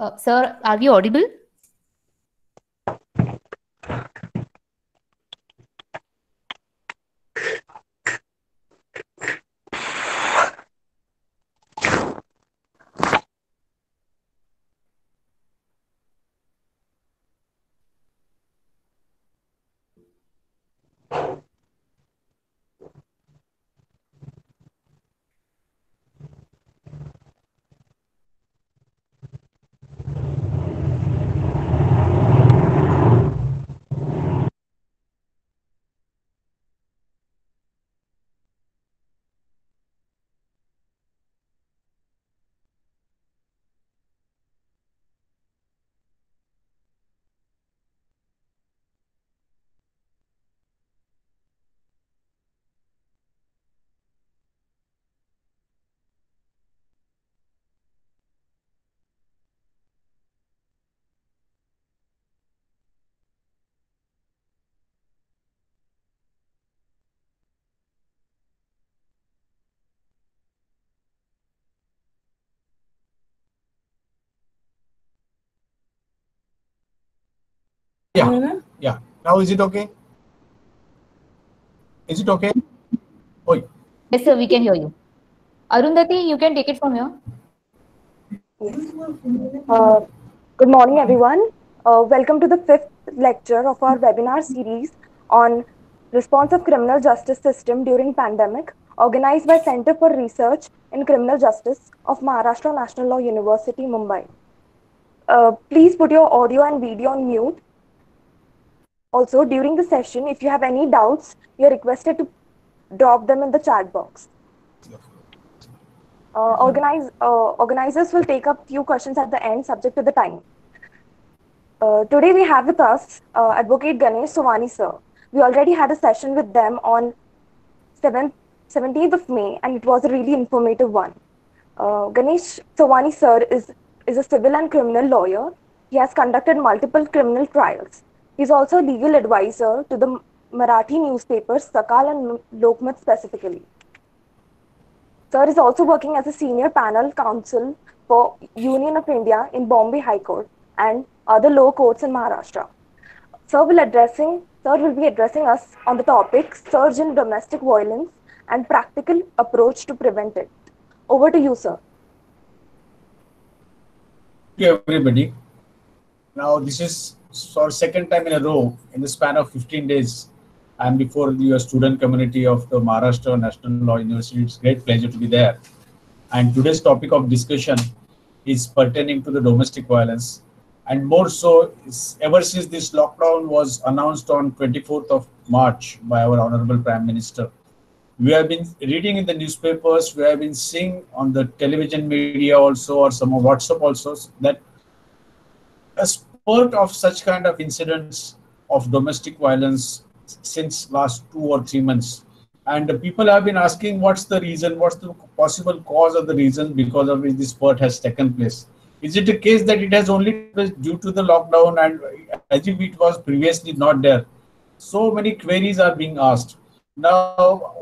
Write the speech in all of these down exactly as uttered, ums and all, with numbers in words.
Uh, sir, are we audible? Yeah, yeah. Now is it okay? Is it okay? Oi. Yes, sir, we can hear you. Arundhati, you can take it from here. Uh, Good morning, everyone. Uh, welcome to the fifth lecture of our webinar series on response of criminal justice system during pandemic, organized by Center for Research in Criminal Justice of Maharashtra National Law University, Mumbai. Uh, please put your audio and video on mute. Also, during the session, if you have any doubts, you are requested to drop them in the chat box. Uh, organize, uh, organizers will take up few questions at the end, subject to the time. Uh, today we have with us uh, Advocate Ganesh Sowani sir. We already had a session with them on seventh, seventeenth of May, and it was a really informative one. Uh, Ganesh Sowani sir is, is a civil and criminal lawyer. He has conducted multiple criminal trials. He is also a legal advisor to the Marathi newspapers Sakal and Lokmat specifically. Sir is also working as a senior panel counsel for Union of India in Bombay High Court and other lower courts in Maharashtra. Sir will addressing Sir will be addressing us on the topic surge in domestic violence and practical approach to prevent it. Over to you, sir. Thank you, everybody. Now, this is for second time in a row in the span of fifteen days. I'm before your student community of the Maharashtra National Law University. It's a great pleasure to be there. And today's topic of discussion is pertaining to the domestic violence. And more so, is ever since this lockdown was announced on twenty-fourth of March by our Honorable Prime Minister, we have been reading in the newspapers, we have been seeing on the television media also, or some of WhatsApp also, that a spurt of such kind of incidents of domestic violence since last two or three months. And the people have been asking what's the reason, what's the possible cause of the reason because of which this spurt has taken place. Is it a case that it has only been due to the lockdown and as if it was previously not there? So many queries are being asked. Now,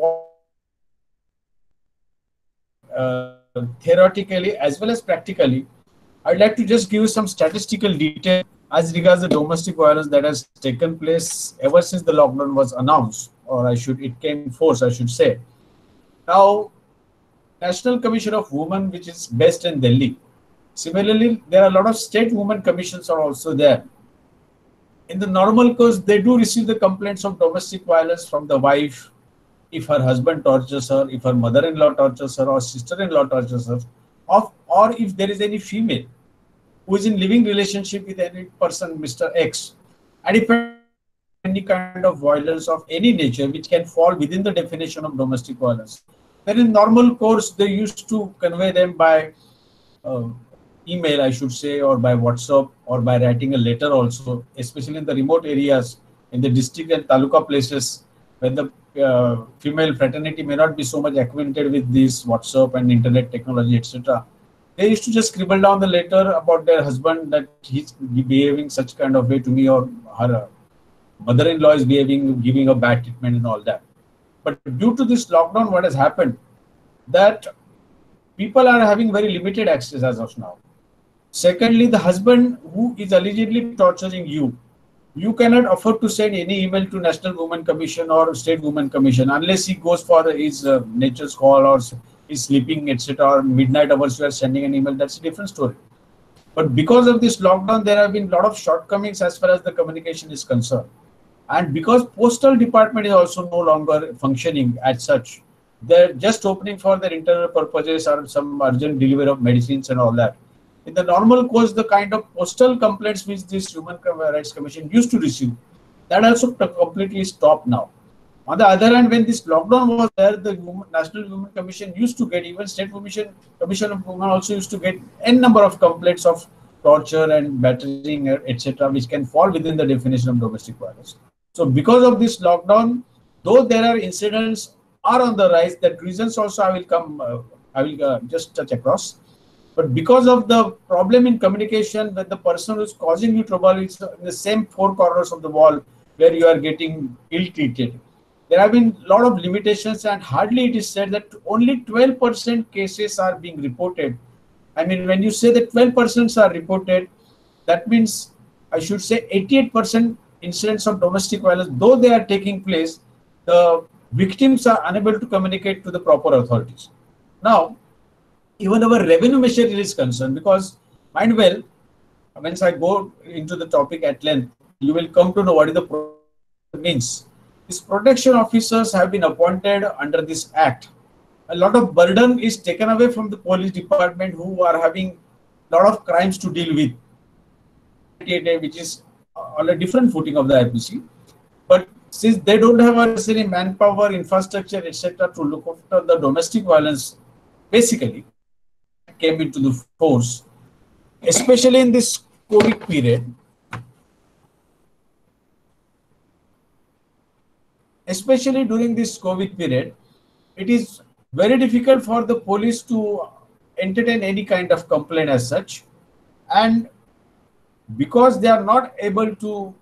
uh, theoretically as well as practically, I'd like to just give you some statistical detail as regards the domestic violence that has taken place ever since the lockdown was announced, or I should, it came in force, I should say. Now, National Commission of Women, which is based in Delhi. Similarly, there are a lot of state women commissions are also there. In the normal course, they do receive the complaints of domestic violence from the wife, if her husband tortures her, if her mother-in-law tortures her, or sister-in-law tortures her, of, or if there is any female who is in living relationship with any person, Mister X, and if any kind of violence of any nature which can fall within the definition of domestic violence, then in normal course they used to convey them by uh, email, I should say, or by WhatsApp, or by writing a letter also, especially in the remote areas, in the district and taluka places, where the uh, female fraternity may not be so much acquainted with this WhatsApp and internet technology, et cetera. They used to just scribble down the letter about their husband that he's behaving such kind of way to me, or her mother-in-law is behaving, giving a bad treatment and all that. But due to this lockdown, what has happened, that people are having very limited access as of now. Secondly, the husband who is allegedly torturing you, you cannot afford to send any email to National Women Commission or State Women Commission unless he goes for his uh, nature's call or is sleeping, et cetera. Or midnight hours, you are sending an email. That's a different story. But because of this lockdown, there have been a lot of shortcomings as far as the communication is concerned. And because postal department is also no longer functioning as such, they're just opening for their internal purposes or some urgent delivery of medicines and all that. In the normal course, the kind of postal complaints which this Human Rights Commission used to receive, that also completely stopped now. On the other hand, when this lockdown was there, the National Women Commission used to get, even State Commission, Commission of Women also used to get n number of complaints of torture and battering, et cetera, which can fall within the definition of domestic violence. So because of this lockdown, though there are incidents are on the rise, that reasons also I will come, uh, I will uh, just touch across. But because of the problem in communication, when the person who is causing you trouble is in the same four corners of the wall where you are getting ill-treated, there have been a lot of limitations, and hardly it is said that only twelve percent cases are being reported. I mean, when you say that twelve percent are reported, that means I should say eighty-eight percent incidents of domestic violence, though they are taking place, the victims are unable to communicate to the proper authorities. Now, even our revenue measure is concerned, because mind well, once I go into the topic at length, you will come to know what is the pro means. These protection officers have been appointed under this act. A lot of burden is taken away from the police department, who are having a lot of crimes to deal with, which is on a different footing of the I P C. But since they don't have a necessary manpower, infrastructure, et cetera, to look after the domestic violence, basically came into the force, especially in this COVID period. Especially during this COVID period, it is very difficult for the police to entertain any kind of complaint as such. And because they are not able to...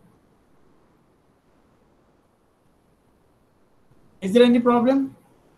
Is there any problem?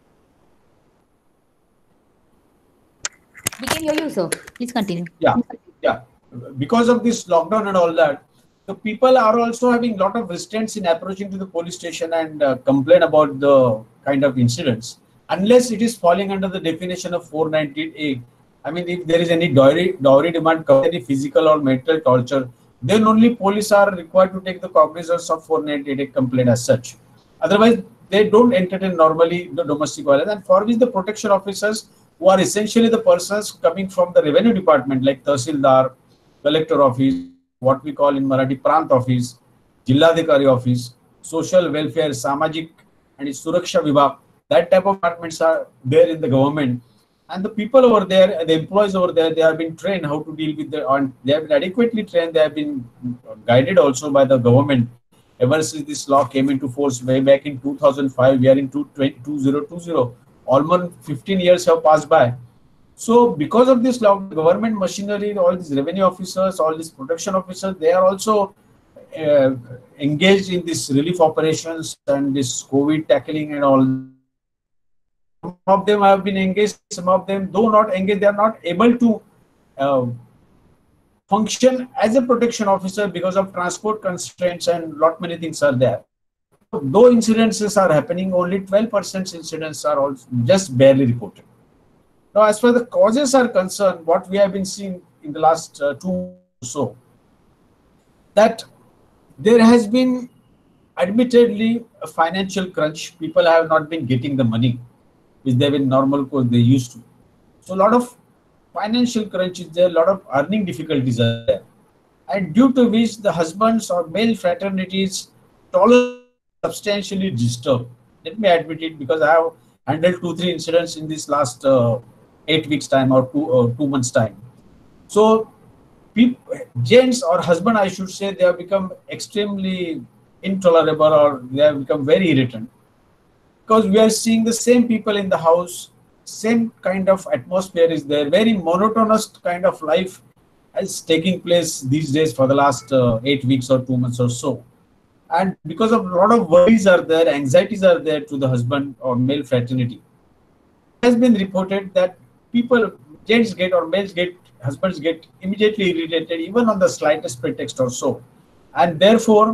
We can hear you, sir. Please continue. Yeah, yeah. Because of this lockdown and all that, the people are also having a lot of restraints in approaching to the police station and uh, complain about the kind of incidents, unless it is falling under the definition of four ninety-eight A. I mean, if there is any dowry, dowry demand, any physical or mental torture, then only police are required to take the cognizance of four ninety-eight A complaint as such. Otherwise, they don't entertain normally the domestic violence, and for which the protection officers, who are essentially the persons coming from the revenue department, like Tahsildar, collector office, what we call in Marathi Prant office, Jilladhikari office, social welfare, Samajik and Suraksha Vibhag, that type of departments are there in the government. And the people over there, the employees over there, they have been trained how to deal with the, and they have been adequately trained, they have been guided also by the government. Ever since this law came into force way back in two thousand five, we are in two thousand twenty, almost fifteen years have passed by. So because of this law, government machinery, all these revenue officers, all these protection officers, they are also uh, engaged in this relief operations and this COVID tackling and all. Some of them have been engaged, some of them, though not engaged, they are not able to uh, function as a protection officer because of transport constraints and lot many things are there. Though incidences are happening, only twelve percent incidents are also just barely reported. Now, as far as the causes are concerned, what we have been seeing in the last uh, two or so, that there has been admittedly a financial crunch. People have not been getting the money which they have in normal course they used to. So a lot of financial crunch is there, a lot of earning difficulties are there. And due to which the husbands or male fraternities tolerance substantially disturbed. Let me admit it, because I have handled two, three incidents in this last uh, eight weeks time or two, uh, two months time. So people, gents or husband, I should say, they have become extremely intolerable, or they have become very irritant. Because we are seeing the same people in the house, same kind of atmosphere is there, very monotonous kind of life is taking place these days for the last uh, eight weeks or two months or so. And because of a lot of worries are there, anxieties are there to the husband or male fraternity, it has been reported that people, gents get or males get husbands get immediately irritated even on the slightest pretext or so. And therefore,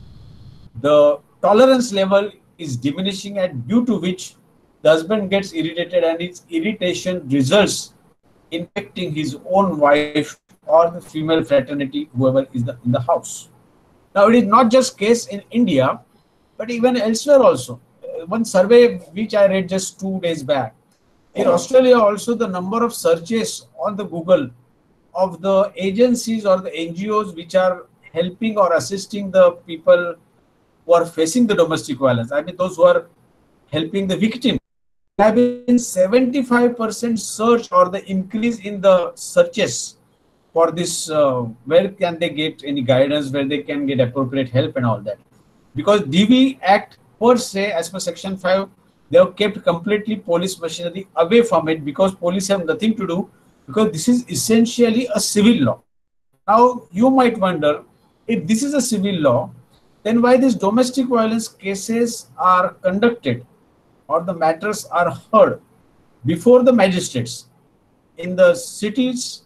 the tolerance level is diminishing, and due to which the husband gets irritated, and its irritation results in affecting his own wife or the female fraternity, whoever is the, in the house. Now, it is not just case in India, but even elsewhere also. Uh, One survey which I read just two days back, in Australia also, the number of searches on the Google of the agencies or the N G Os which are helping or assisting the people who are facing the domestic violence, I mean those who are helping the victim, have been seventy-five percent surge or the increase in the searches for this, uh, where can they get any guidance, where they can get appropriate help and all that. Because D V Act per se, as per section five, they have kept completely police machinery away from it, because police have nothing to do, because this is essentially a civil law. Now, you might wonder, if this is a civil law, then why these domestic violence cases are conducted or the matters are heard before the magistrates? In the cities,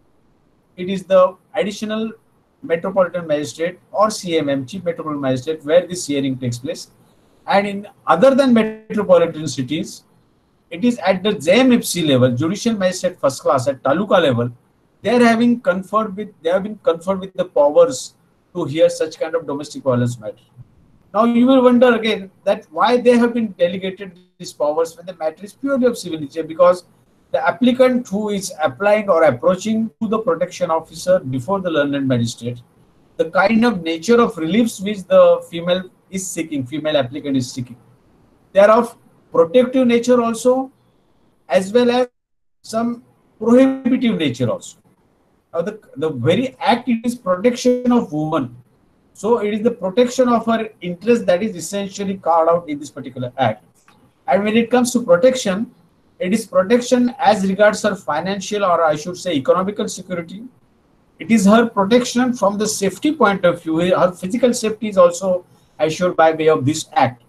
it is the additional metropolitan magistrate or C M M, Chief Metropolitan Magistrate, where this hearing takes place. And in other than metropolitan cities, it is at the J M F C level, Judicial Magistrate First Class at Taluka level. They are having conferred with, they have been conferred with the powers to hear such kind of domestic violence matter. Now you will wonder again that why they have been delegated these powers when the matter is purely of civil nature, because the applicant who is applying or approaching to the protection officer before the learned magistrate, the kind of nature of reliefs which the female is seeking, female applicant is seeking, they are of protective nature also, as well as some prohibitive nature also. Now the, the very act is protection of woman. So it is the protection of her interest that is essentially carved out in this particular act. And when it comes to protection, it is protection as regards her financial, or I should say economical security. It is her protection from the safety point of view. Her physical safety is also assured by way of this act.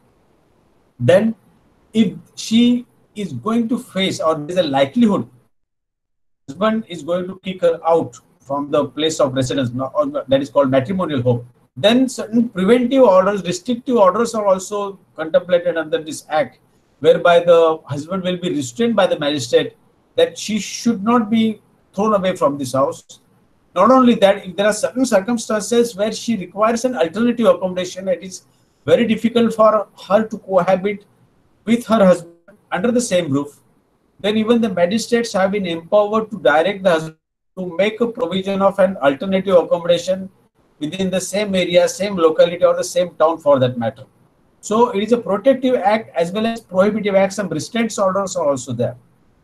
Then if she is going to face, or there is a likelihood husband is going to kick her out from the place of residence, or that is called matrimonial home, then certain preventive orders, restrictive orders are also contemplated under this act, whereby the husband will be restrained by the magistrate that she should not be thrown away from this house. Not only that, if there are certain circumstances where she requires an alternative accommodation, it is very difficult for her to cohabit with her husband under the same roof, then even the magistrates have been empowered to direct the husband to make a provision of an alternative accommodation within the same area, same locality, or the same town for that matter. So it is a protective act as well as prohibitive act. Some restraints orders are also there.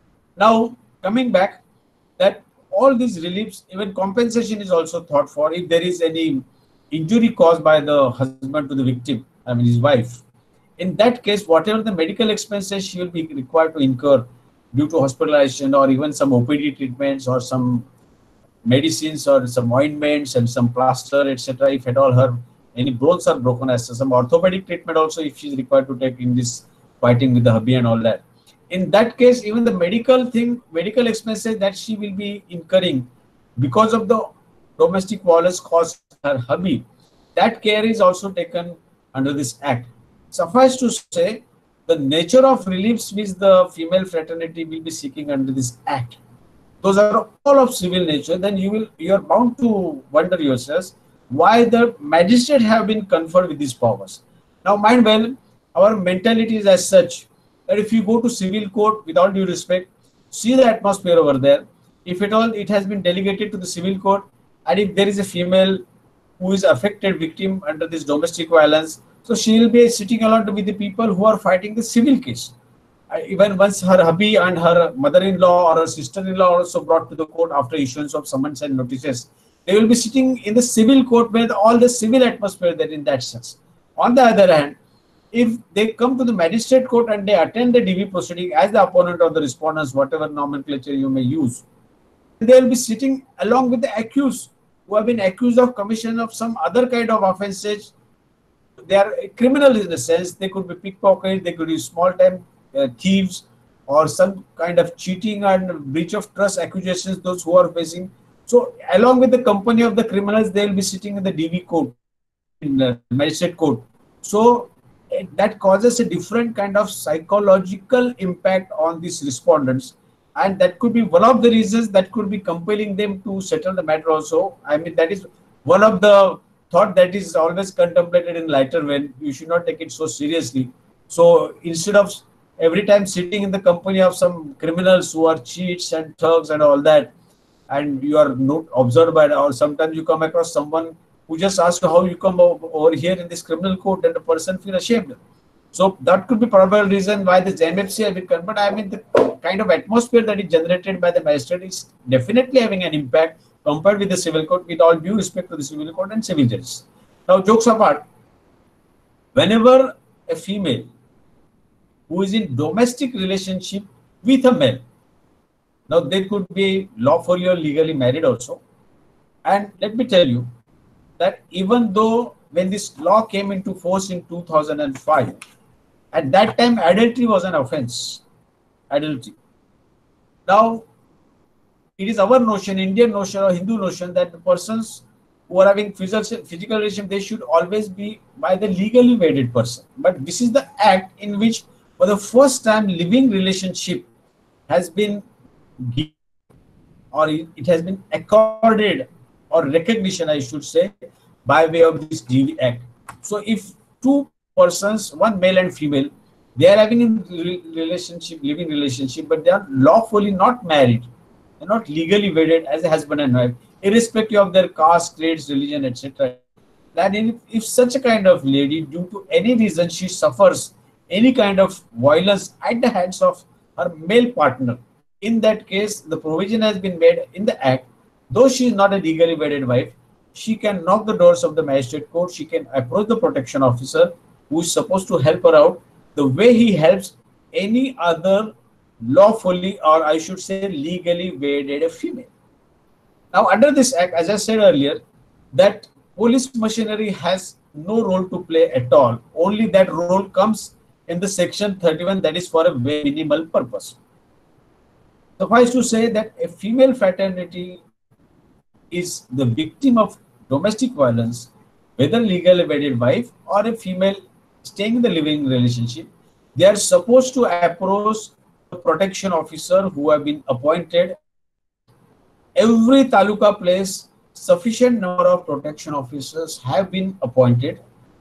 Now coming back, that all these reliefs, even compensation is also thought for if there is any injury caused by the husband to the victim, I mean his wife. In that case, whatever the medical expenses she will be required to incur due to hospitalization, or even some O P D treatments, or some medicines, or some ointments and some plaster, et cetera. If at all her any bones are broken, as some orthopedic treatment also if she is required to take in this fighting with the hubby and all that. In that case, even the medical thing, medical expenses that she will be incurring because of the domestic violence caused her hubby, that care is also taken under this act. Suffice to say, the nature of reliefs which the female fraternity will be seeking under this act, those are all of civil nature. Then you will you are bound to wonder yourselves why the magistrate have been conferred with these powers. Now mind well, our mentality is as such that if you go to civil court, with all due respect, see the atmosphere over there. If at all it has been delegated to the civil court, and if there is a female who is affected victim under this domestic violence, so she will be sitting along with the people who are fighting the civil case. Uh, even once her hubby and her mother-in-law or her sister-in-law are also brought to the court after issuance of summons and notices, they will be sitting in the civil court where all the civil atmosphere there in that sense. On the other hand, if they come to the magistrate court and they attend the D V proceeding as the opponent or the respondents, whatever nomenclature you may use, they will be sitting along with the accused who have been accused of commission of some other kind of offenses. They are criminal in the sense they could be pickpockets, they could be small time uh, thieves, or some kind of cheating and breach of trust accusations, those who are facing. So along with the company of the criminals, they will be sitting in the D V court, in the magistrate court. So it, that causes a different kind of psychological impact on these respondents. And that could be one of the reasons that could be compelling them to settle the matter also. I mean, that is one of the thought that is always contemplated in lighter vein. You should not take it so seriously. So instead of every time sitting in the company of some criminals who are cheats and thugs and all that, and you are not observed by, or sometimes you come across someone who just asks you how you come over here in this criminal court, and the person feel ashamed. So that could be probable reason why this M F C has been converted. But I mean, the kind of atmosphere that is generated by the magistrate is definitely having an impact compared with the civil court, with all due respect to the civil court and civil judges. Now, jokes apart, whenever a female who is in domestic relationship with a male, now they could be lawfully or legally married also. And let me tell you that even though when this law came into force in two thousand five, at that time adultery was an offense. Adultery. Now, it is our notion, Indian notion or Hindu notion, that the persons who are having physical, physical relation, they should always be by the legally wedded person. But this is the act in which for the first time living relationship has been given, or it has been accorded, or recognition I should say, by way of this D V Act. So if two persons, one male and female, they are having a relationship, living relationship, but they are lawfully not married, they're not legally wedded as a husband and wife, irrespective of their caste, trades, religion, et cetera. That if, if such a kind of lady, due to any reason, she suffers any kind of violence at the hands of her male partner, in that case, the provision has been made in the Act. Though she is not a legally wedded wife, she can knock the doors of the magistrate court. She can approach the protection officer who is supposed to help her out the way he helps any other lawfully, or I should say legally wedded female. Now, under this Act, as I said earlier, that police machinery has no role to play at all. Only that role comes in the section thirty-one, that is for a very minimal purpose. Suffice to say that a female fraternity is the victim of domestic violence, whether legally wedded wife or a female staying in the living relationship, they are supposed to approach the protection officer who have been appointed. Every taluka place, sufficient number of protection officers have been appointed.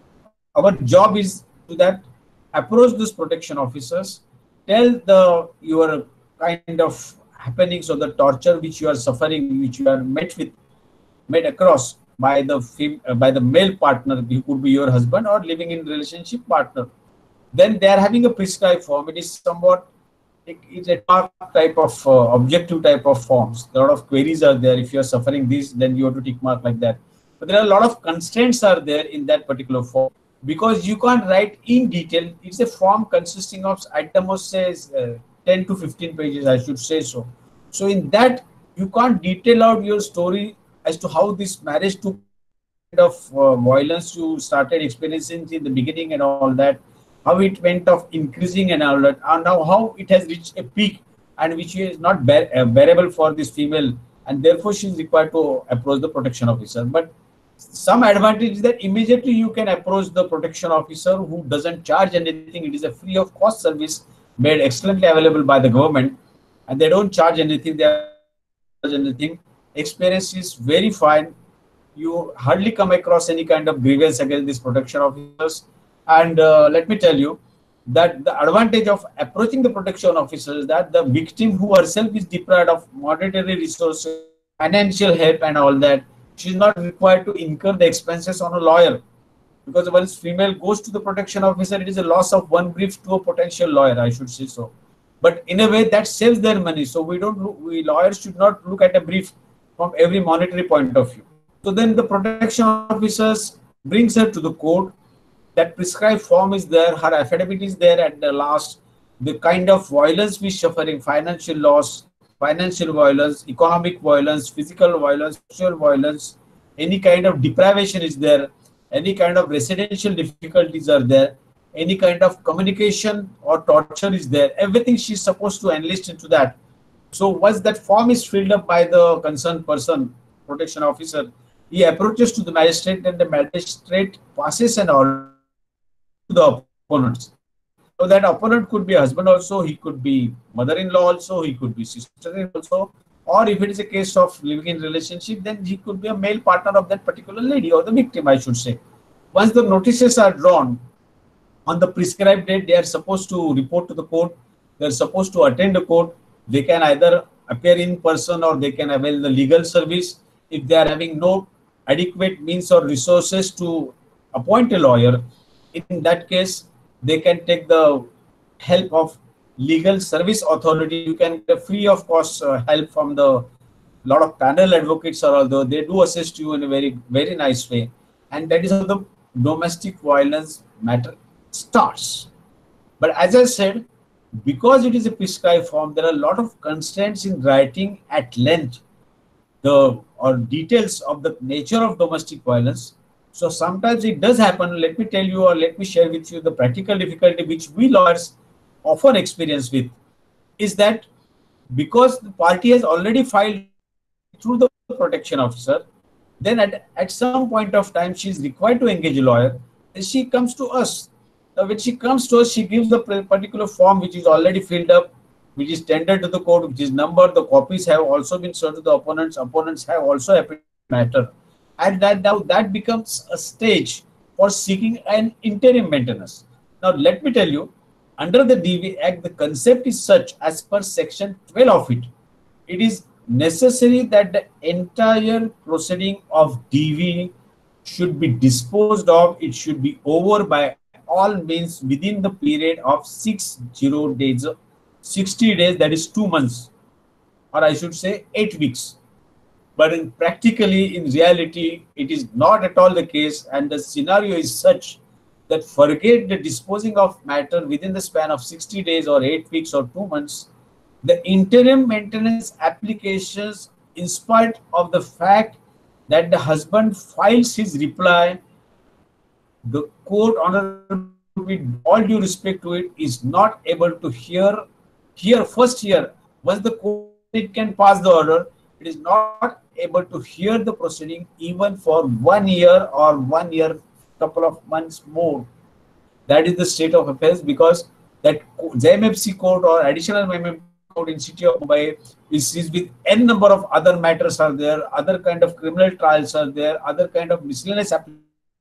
Our job is to that, approach these protection officers, tell the your kind of happenings or the torture which you are suffering, which you are met with, met across by the fem uh, by the male partner, who could be your husband or living in relationship partner. Then they are having a prescribed form. It is somewhat, it is a type of uh, objective type of forms. A lot of queries are there. If you are suffering this, then you have to tick mark like that. But there are a lot of constraints are there in that particular form, because you can't write in detail. It's a form consisting of at the most says uh, ten to fifteen pages, I should say so. So in that, you can't detail out your story as to how this marriage took, kind of uh, violence you started experiencing in the beginning and all that, how it went of increasing and all that, and now how it has reached a peak and which is not bear, uh, bearable for this female, and therefore she is required to approach the protection officer. But some advantage is that immediately you can approach the protection officer who doesn't charge anything. It is a free of cost service made excellently available by the government, and they don't charge anything. They charge anything. Experience is very fine. You hardly come across any kind of grievance against these protection officers. And uh, let me tell you that the advantage of approaching the protection officer is that the victim who herself is deprived of monetary resources, financial help and all that, she is not required to incur the expenses on a lawyer. Because once female goes to the protection officer, it is a loss of one brief to a potential lawyer, I should say so. But in a way that saves their money. So we don't look, we lawyers should not look at a brief from every monetary point of view. So then the protection officers brings her to the court. That prescribed form is there, her affidavit is there at the last, the kind of violence we suffering, financial loss, financial violence, economic violence, physical violence, sexual violence, any kind of deprivation is there, any kind of residential difficulties are there. any kind of communication or torture is there, everything she's supposed to enlist into that. So once that form is filled up by the concerned person, protection officer, he approaches to the magistrate and the magistrate passes an order to the opponents. So that opponent could be a husband also, he could be mother-in-law also, he could be sister-in-law also, or if it is a case of living in relationship, then he could be a male partner of that particular lady or the victim, I should say. Once the notices are drawn, on the prescribed date, they are supposed to report to the court, they are supposed to attend the court, they can either appear in person or they can avail the legal service. If they are having no adequate means or resources to appoint a lawyer, in that case, they can take the help of legal service authority. You can get free of cost uh, help from the lot of panel advocates are although they do assist you in a very, very nice way. And that is how the domestic violence matter starts. But as I said, because it is a prescribed form, there are a lot of constraints in writing at length the or details of the nature of domestic violence. So sometimes it does happen. Let me tell you or let me share with you the practical difficulty which we lawyers often experience with is that because the party has already filed through the protection officer, then at, at some point of time she is required to engage a lawyer and she comes to us. Now, when she comes to us, she gives the particular form which is already filled up, which is tendered to the court, which is numbered. The copies have also been served to the opponents. Opponents have also appeared in the matter. And that now that becomes a stage for seeking an interim maintenance. Now, let me tell you, under the D V Act, the concept is such as per section twelve of it, it is necessary that the entire proceeding of D V should be disposed of. It should be over by all means within the period of six zero days, sixty days, that is two months, or I should say eight weeks. But in practically, in reality, it is not at all the case, and the scenario is such that forget the disposing of matter within the span of sixty days or eight weeks or two months, the interim maintenance applications, in spite of the fact that the husband files his reply, the court, honorable, with all due respect to it, is not able to hear, hear first hear, once the court it can pass the order, it is not able to hear the proceeding even for one year or one year, couple of months more. That is the state of affairs, because that J M F C court or additional M M court in City of Mumbai is, is with n number of other matters are there, other kind of criminal trials are there, other kind of miscellaneous applications.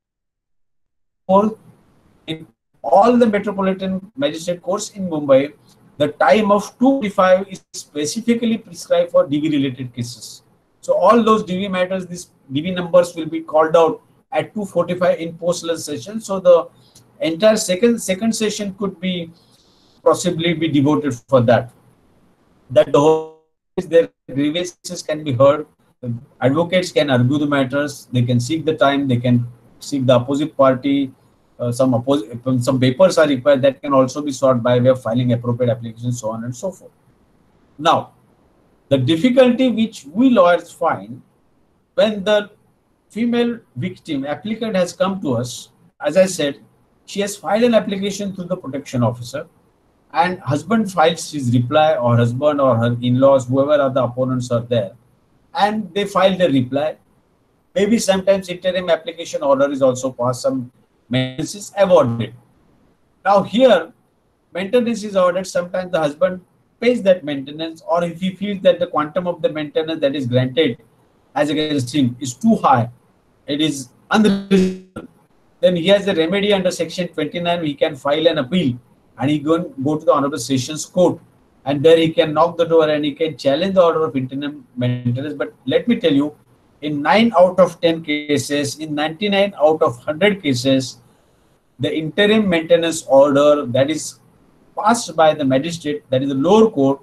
In all the metropolitan magistrate courts in Mumbai, the time of two forty-five is specifically prescribed for D V related cases. So all those D V matters, these D V numbers will be called out at two forty-five in post-lunch session. So the entire second second session could be possibly be devoted for that. That the whole their grievances can be heard. The advocates can argue the matters. They can seek the time. They can seek the opposite party. Uh, some opposite some papers are required that can also be sought by way of filing appropriate applications, so on and so forth. Now, the difficulty which we lawyers find when the female victim applicant has come to us, as I said, she has filed an application through the protection officer, and husband files his reply, or husband or her in-laws, whoever are the opponents are there, and they file their reply. Maybe sometimes interim application order is also passed, some maintenance is awarded. Now here, maintenance is ordered. Sometimes the husband pays that maintenance, or if he feels that the quantum of the maintenance that is granted as against him is too high, it is unreasonable, then he has a remedy under section twenty-nine. He can file an appeal and he go, go to the Honorable Sessions Court, and there he can knock the door and he can challenge the order of interim maintenance. But let me tell you, in nine out of ten cases, in ninety-nine out of one hundred cases, the interim maintenance order that is passed by the magistrate, that is the lower court,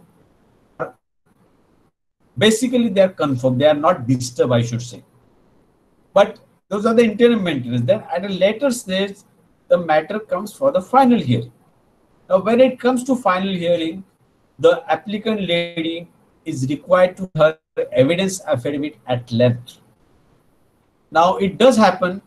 basically they are confirmed, they are not disturbed, I should say. But those are the interim maintenance. Then at a later stage, the matter comes for the final hearing. Now, when it comes to final hearing, the applicant lady is required to her evidence affidavit at length. Now, it does happen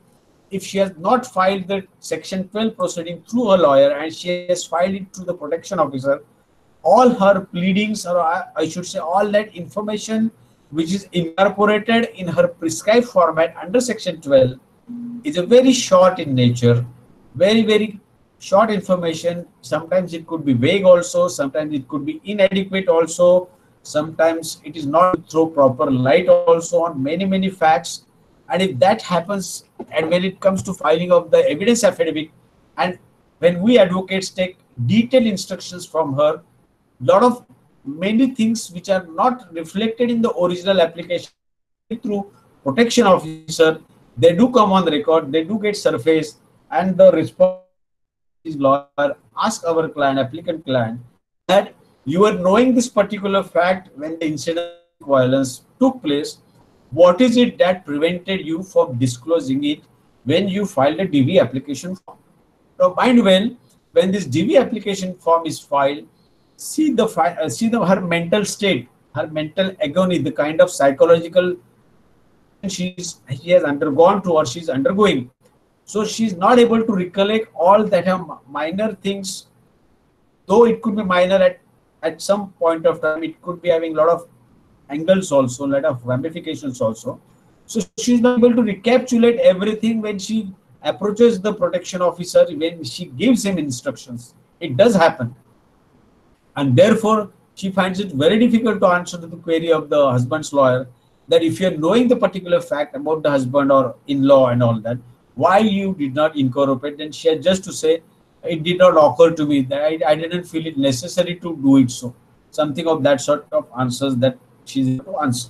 if she has not filed the section twelve proceeding through her lawyer and she has filed it through the protection officer, all her pleadings, or I should say all that information which is incorporated in her prescribed format under section twelve is a very short in nature, very, very short information. Sometimes it could be vague also, sometimes it could be inadequate also, sometimes it is not throw proper light also on many, many facts. And if that happens, and when it comes to filing of the evidence affidavit, and when we advocates take detailed instructions from her, lot of many things which are not reflected in the original application through protection officer, they do come on the record, they do get surfaced, and the response is lawyer ask our client, applicant client, that you are knowing this particular fact when the incident of violence took place. What is it that prevented you from disclosing it when you filed a D V application form? Now, mind well, when this D V application form is filed, see the uh, see the her mental state, her mental agony, the kind of psychological she's she has undergone to or she's undergoing. So she's not able to recollect all that are minor things, though it could be minor at at some point of time. It could be having a lot of angles also, a lot of ramifications also. So she's not able to recapitulate everything when she approaches the protection officer, when she gives him instructions. It does happen. And therefore, she finds it very difficult to answer to the query of the husband's lawyer that if you're knowing the particular fact about the husband or in-law and all that, why you did not incorporate, then she had just to say, it did not occur to me, that I, I didn't feel it necessary to do it so. Something of that sort of answers that she's able to answer.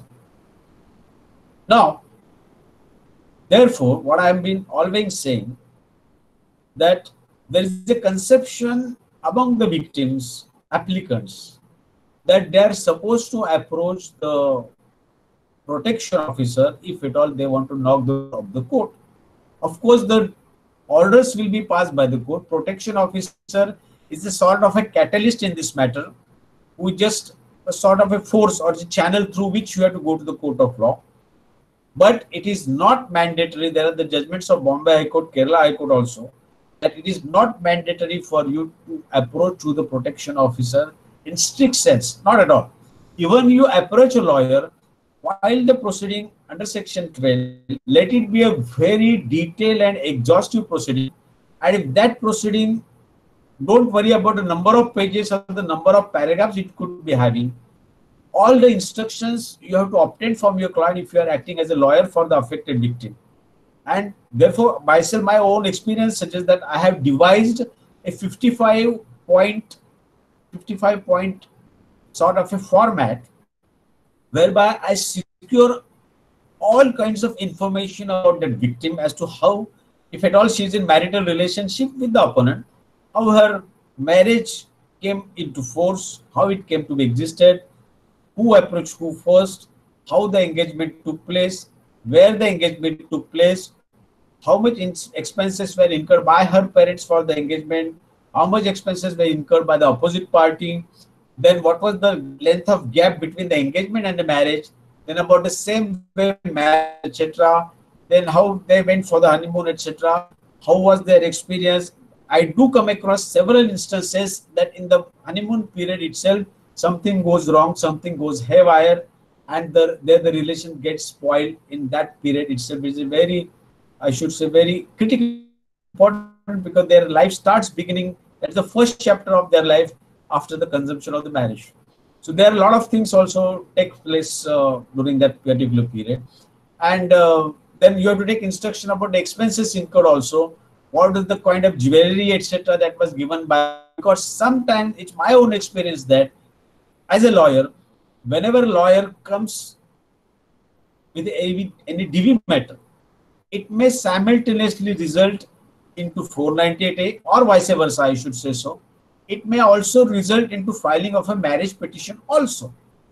Now, therefore, what I've been always saying, that there is a conception among the victims, applicants, that they are supposed to approach the protection officer if at all they want to knock the door of the court. Of course, the orders will be passed by the court. Protection officer is a sort of a catalyst in this matter, who just a sort of a force or the channel through which you have to go to the court of law. But it is not mandatory. There are the judgments of Bombay High Court, Kerala High Court also, that it is not mandatory for you to approach to the protection officer in strict sense, not at all. Even you approach a lawyer, while the proceeding under section twelve, let it be a very detailed and exhaustive proceeding. And if that proceeding, don't worry about the number of pages or the number of paragraphs it could be having. All the instructions you have to obtain from your client if you are acting as a lawyer for the affected victim. And therefore, myself, my own experience suggests that I have devised a fifty-five point, fifty-five point sort of a format whereby I secure all kinds of information about that victim as to how, if at all she is in marital relationship with the opponent, how her marriage came into force, how it came to be existed, who approached who first, how the engagement took place, where the engagement took place, how much expenses were incurred by her parents for the engagement, how much expenses were incurred by the opposite party, then what was the length of gap between the engagement and the marriage, then about the same way marriage, et cetera. Then how they went for the honeymoon, et cetera. How was their experience? I do come across several instances that in the honeymoon period itself, something goes wrong, something goes haywire, and the, the, the relation gets spoiled in that period itself. It's a very, I should say, very critical, important, because their life starts beginning, that's the first chapter of their life after the consummation of the marriage. So there are a lot of things also take place uh, during that particular period. And uh, then you have to take instruction about the expenses incurred also. What is the kind of jewelry, et cetera that was given by, because sometimes it's my own experience that as a lawyer, whenever a lawyer comes with a, any D V matter, it may simultaneously result into four ninety-eight A or vice versa, I should say so. It may also result into filing of a marriage petition also,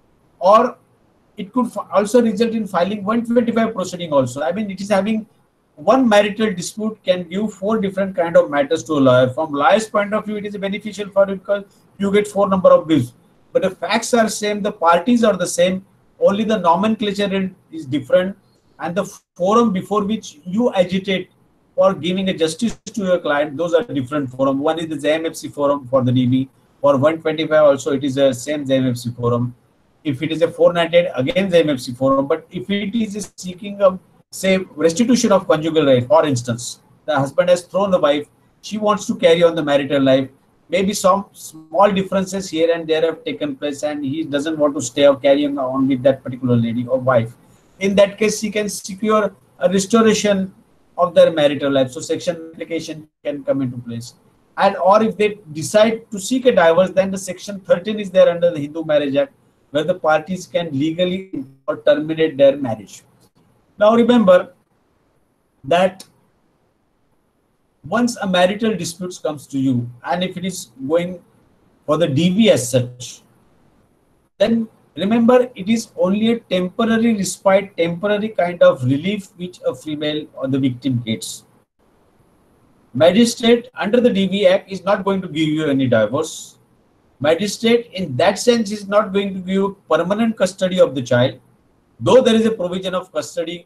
or it could also result in filing one twenty-five proceeding also. I mean, it is having one marital dispute can give four different kind of matters to a lawyer. From lawyer's point of view, it is beneficial for you because you get four number of bills. But the facts are same, the parties are the same, only the nomenclature is different, and the forum before which you agitate for giving a justice to your client, those are different forum. One is the J M F C forum for the D B. For one twenty-five also it is a same J M F C forum. If it is a four ninety-eight, again J M F C forum. But if it is seeking a, say, restitution of conjugal right, for instance, the husband has thrown the wife, she wants to carry on the marital life. Maybe some small differences here and there have taken place and he doesn't want to stay or carry on with that particular lady or wife. In that case, he can secure a restoration of their marital life. So section application can come into place. And or if they decide to seek a divorce, then the section thirteen is there under the Hindu Marriage Act, where the parties can legally or terminate their marriage. Now remember that once a marital dispute comes to you, and if it is going for the D V as such, then remember it is only a temporary respite, temporary kind of relief which a female or the victim gets. Magistrate under the D V Act is not going to give you any divorce. Magistrate in that sense is not going to give you permanent custody of the child, though there is a provision of custody.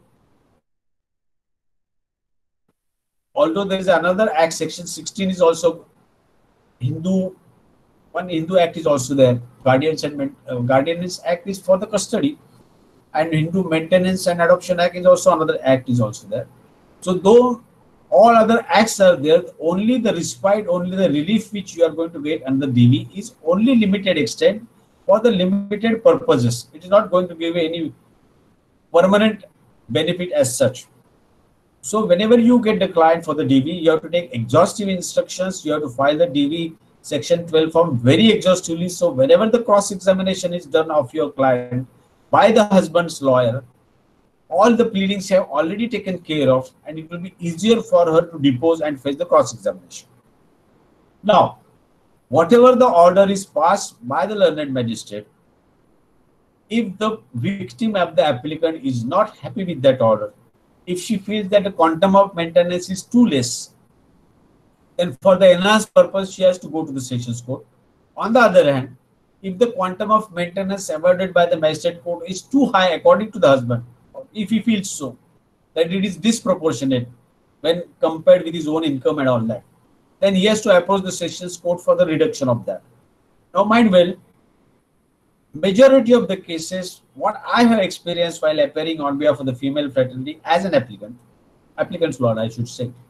Although there is another act, section sixteen is also Hindu, one Hindu act is also there. Guardians and uh, Guardians Act is for the custody, and Hindu Maintenance and Adoption Act is also another act is also there. So though all other acts are there, only the respite, only the relief which you are going to get under D V is only limited extent for the limited purposes. It is not going to give you any permanent benefit as such. So whenever you get the client for the D V, you have to take exhaustive instructions. You have to file the D V section twelve form very exhaustively. So whenever the cross-examination is done of your client by the husband's lawyer, all the pleadings have already taken care of, and it will be easier for her to depose and face the cross-examination. Now, whatever the order is passed by the learned magistrate, if the victim of the applicant is not happy with that order, if she feels that the quantum of maintenance is too less, then for the enhanced purpose, she has to go to the Sessions Court. On the other hand, if the quantum of maintenance awarded by the magistrate court is too high according to the husband, if he feels so, that it is disproportionate when compared with his own income and all that, then he has to approach the Sessions Court for the reduction of that. Now mind well, majority of the cases, what I have experienced while appearing on behalf of the female fraternity as an applicant, applicant's lawyer I should say,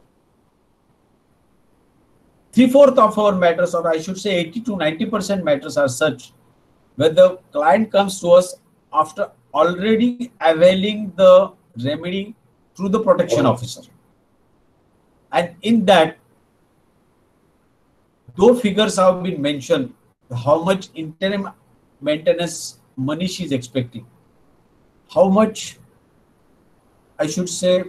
three-fourths of our matters, or I should say eighty to ninety percent matters are such where the client comes to us after already availing the remedy through the protection officer. And in that, though figures have been mentioned, how much interim maintenance money she is expecting, how much, I should say,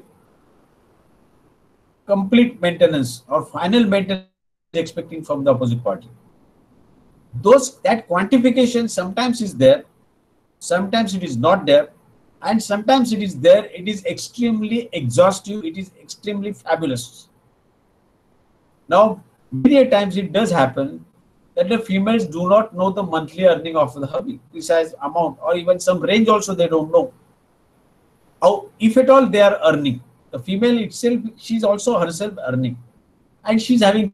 complete maintenance or final maintenance expecting from the opposite party. Those, that quantification sometimes is there, sometimes it is not there, and sometimes it is there, it is extremely exhaustive, it is extremely fabulous. Now, many times it does happen that the females do not know the monthly earning of the hubby, precise amount, or even some range also they don't know. How, if at all they are earning, the female itself, she is also herself earning, and she is having.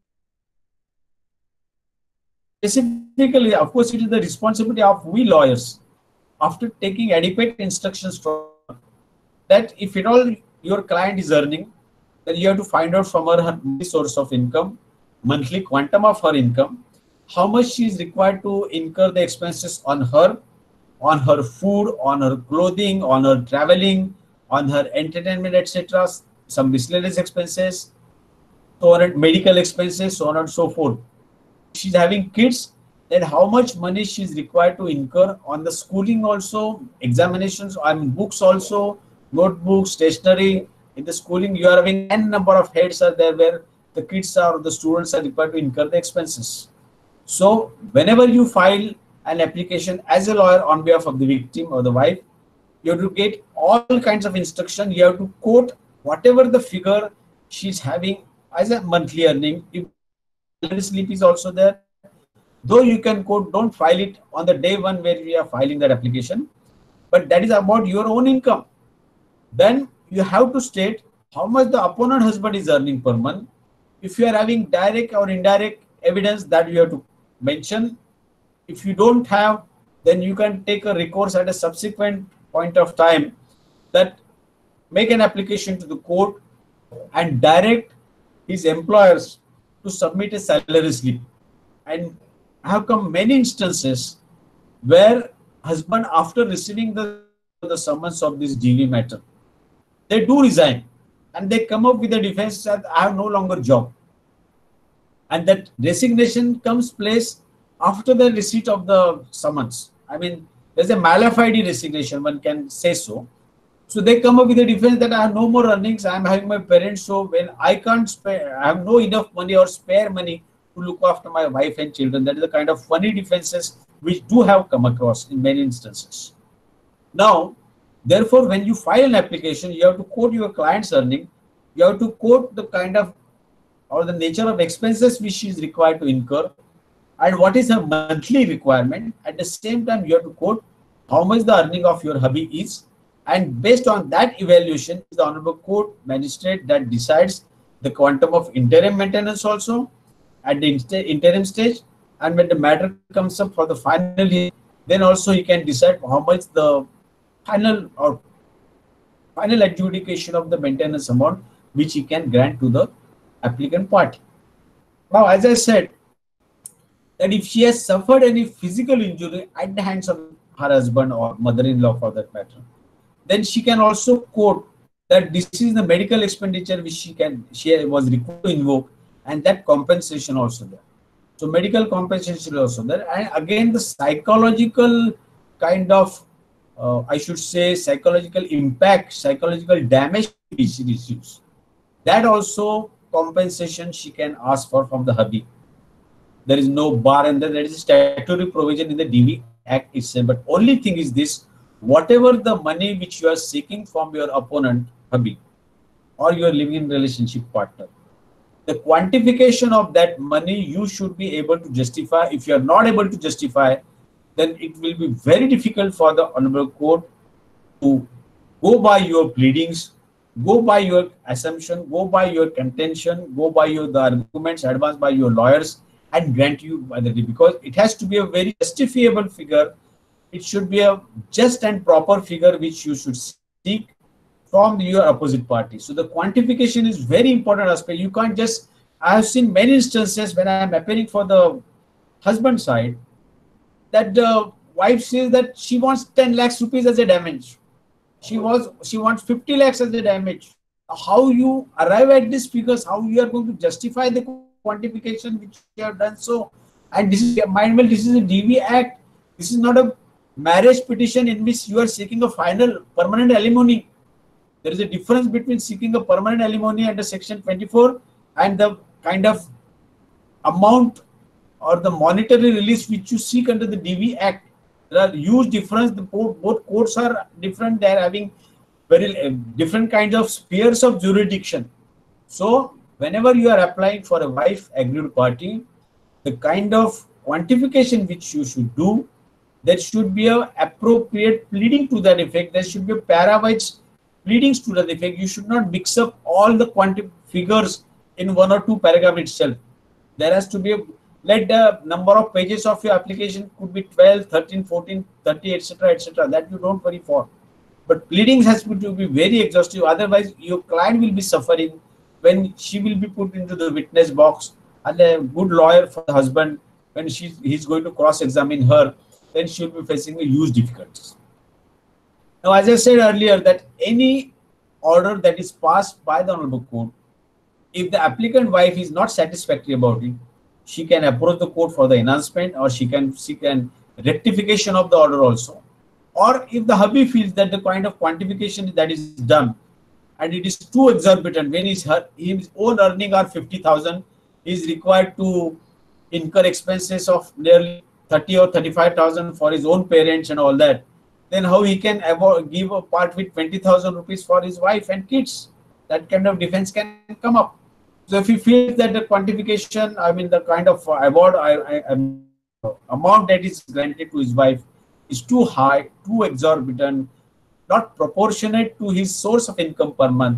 Specifically, of course, it is the responsibility of we lawyers, after taking adequate instructions from her, that if at all your client is earning, then you have to find out from her her source of income, monthly quantum of her income, how much she is required to incur the expenses on her, on her food, on her clothing, on her traveling, on her entertainment, et cetera, some miscellaneous expenses, so on medical expenses, so on and so forth. She's having kids, then how much money she is required to incur on the schooling also, examinations, I mean books also, notebooks, stationery. In the schooling, you are having n number of heads are there where the kids are, the students are required to incur the expenses. So whenever you file an application as a lawyer on behalf of the victim or the wife, you have to get all kinds of instruction. You have to quote whatever the figure she's having as a monthly earning. If sleep is also there, though you can quote, don't file it on the day one where we are filing that application, but that is about your own income. Then you have to state how much the opponent husband is earning per month. If you are having direct or indirect evidence, that you have to mention. If you don't have, then you can take a recourse at a subsequent point of time, that make an application to the court and direct his employers to submit a salary slip. And have come many instances where husband, after receiving the, the summons of this D V matter, they do resign and they come up with a defense that I have no longer job. And that resignation comes place after the receipt of the summons. I mean, there's a malafide resignation, one can say so. So they come up with a defense that I have no more earnings, I am having my parents, so when I can't spare, I have no enough money or spare money to look after my wife and children. That is the kind of funny defenses which do have come across in many instances. Now, therefore, when you file an application, you have to quote your client's earning, you have to quote the kind of or the nature of expenses which she is required to incur, and what is her monthly requirement. At the same time, you have to quote how much the earning of your hubby is, and based on that evaluation, the Honorable Court Magistrate that decides the quantum of interim maintenance also at the interim stage, and when the matter comes up for the final hearing, then also he can decide how much the final or final adjudication of the maintenance amount which he can grant to the applicant party. Now, as I said, that if she has suffered any physical injury at the hands of her husband or mother-in-law for that matter, then she can also quote that this is the medical expenditure which she can she was required to invoke, and that compensation also there. So medical compensation also there, and again the psychological kind of uh, I should say psychological impact, psychological damage which she receives, that also compensation she can ask for from the hubby. There is no bar, and there is a statutory provision in the D V Act itself. But only thing is this: whatever the money which you are seeking from your opponent hubby or your living relationship partner, the quantification of that money you should be able to justify. If you are not able to justify, then it will be very difficult for the Honorable Court to go by your pleadings, go by your assumption, go by your contention, go by your the arguments advanced by your lawyers and grant you by the day, because it has to be a very justifiable figure. It should be a just and proper figure which you should seek from your opposite party. So the quantification is very important aspect. You can't just, I have seen many instances when I am appearing for the husband side, that the wife says that she wants ten lakhs rupees as a damage. She was, she wants fifty lakhs as a damage. How you arrive at these figures, how you are going to justify the quantification which you have done so. And this is, mind well, this is a D V Act. This is not a marriage petition in which you are seeking a final permanent alimony. There is a difference between seeking a permanent alimony under section twenty-four and the kind of amount or the monetary release which you seek under the D V Act. There are huge difference. The both, both courts are different. They are having very uh, different kinds of spheres of jurisdiction. So whenever you are applying for a wife aggrieved party, the kind of quantification which you should do, there should be a appropriate pleading to that effect. There should be a para-wise pleadings to that effect. You should not mix up all the quanti figures in one or two paragraph itself. There has to be a, let the number of pages of your application could be twelve, thirteen, fourteen, thirty, et cetera, et cetera. That you don't worry for. But pleadings has to be very exhaustive. Otherwise, your client will be suffering when she will be put into the witness box, and a good lawyer for the husband, when she he's going to cross-examine her, then she will be facing a huge difficulties. Now, as I said earlier, that any order that is passed by the Honorable Court, if the applicant wife is not satisfactory about it, she can approach the court for the enhancement, or she can seek an rectification of the order also. Or if the hubby feels that the kind of quantification that is done and it is too exorbitant, when his, her, his own earning are fifty thousand, he is required to incur expenses of nearly thirty or thirty-five thousand for his own parents and all that, then how he can give a part with twenty thousand rupees for his wife and kids? That kind of defense can come up. So if he feels that the quantification, I mean the kind of award I, I, amount that is granted to his wife is too high, too exorbitant, not proportionate to his source of income per month,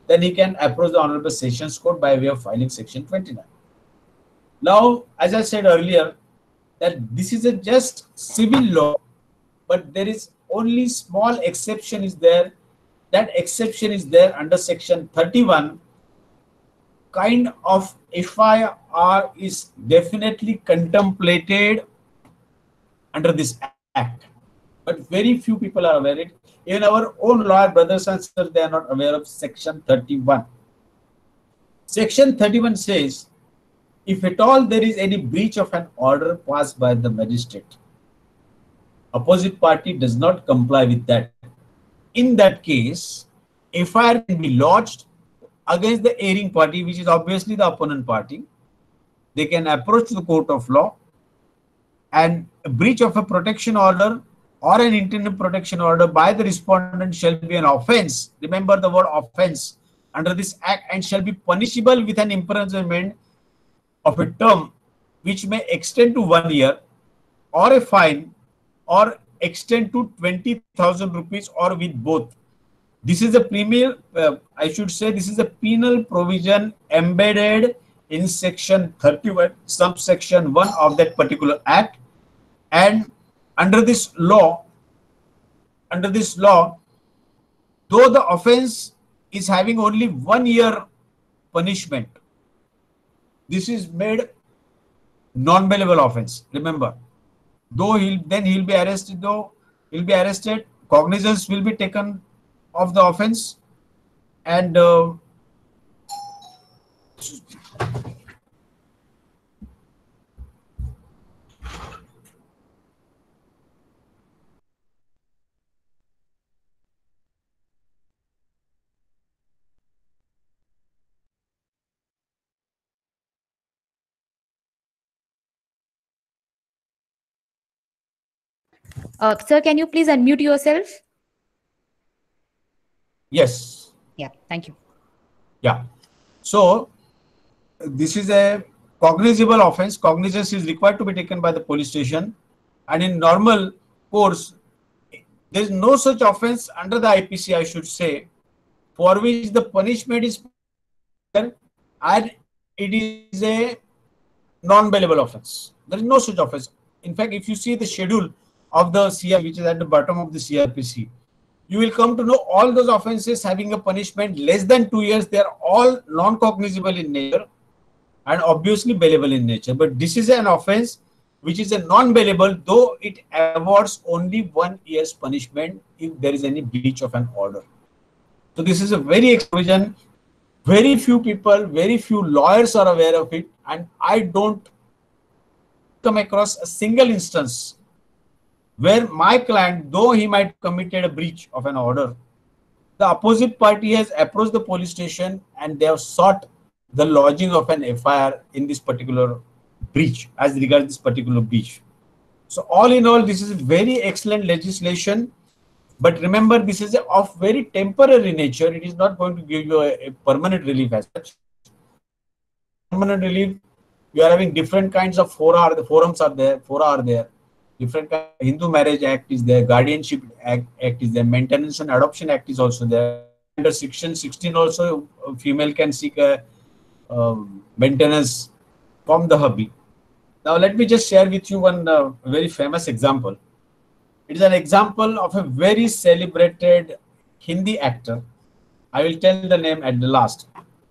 then he can approach the Honorable Sessions Court by way of filing Section twenty-nine. Now, as I said earlier, that this is a just civil law, but there is only small exception is there. That exception is there under Section thirty-one. Kind of F I R is definitely contemplated under this act, but very few people are aware of it. Even our own lawyer brothers and sisters, they are not aware of Section thirty-one. Section thirty-one says, if at all there is any breach of an order passed by the magistrate, opposite party does not comply with that. In that case, F I R can be lodged against the erring party, which is obviously the opponent party. They can approach the court of law, and a breach of a protection order or an interim protection order by the respondent shall be an offense. Remember the word offense under this act, and shall be punishable with an imprisonment of a term which may extend to one year, or a fine, or extend to twenty thousand rupees, or with both. This is a penal, uh, I should say, this is a penal provision embedded in Section thirty-one, subsection one of that particular act. And under this law, under this law, though the offense is having only one year punishment, this is made non-bailable offense. Remember, though he'll then he'll be arrested, though he'll be arrested, cognizance will be taken of the offense, and uh, Uh, sir, can you please unmute yourself? yes. Yeah, thank you. Yeah. So this is a cognizable offense. Cognizance is required to be taken by the police station, and in normal course, there is no such offense under the I P C, I should say, for which the punishment is and it is a non-bailable offense. There is no such offense. In fact, if you see the schedule of the C R, which is at the bottom of the C R P C, you will come to know all those offenses having a punishment less than two years. They are all non-cognizable in nature and obviously bailable in nature. But this is an offense which is a non-bailable, though it awards only one year's punishment if there is any breach of an order. So this is a very provision. Very few people, very few lawyers are aware of it, and I don't come across a single instance where my client, though he might have committed a breach of an order, the opposite party has approached the police station and they have sought the lodging of an F I R in this particular breach, as regards this particular breach. So all in all, this is very excellent legislation. But remember, this is of very temporary nature. It is not going to give you a, a permanent relief as such. Permanent relief, you are having different kinds of fora, the forums are there, fora are there. Different kind of Hindu Marriage Act is there, Guardianship Act, Act is there, Maintenance and Adoption Act is also there. Under Section sixteen also, a female can seek a um, maintenance from the hubby. Now let me just share with you one uh, very famous example. It is an example of a very celebrated Hindi actor. I will tell the name at the last.